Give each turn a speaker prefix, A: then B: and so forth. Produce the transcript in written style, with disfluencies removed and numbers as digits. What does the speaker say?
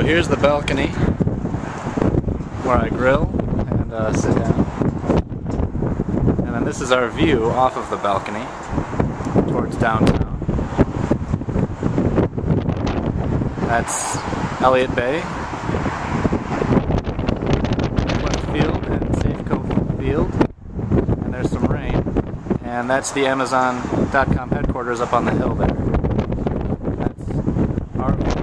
A: here's the balcony where I grill and sit down. And then this is our view off of the balcony towards downtown. That's Elliott Bay, West Field, and Safeco Field. And there's some rain. And that's the Amazon.com headquarters up on the hill there. That's our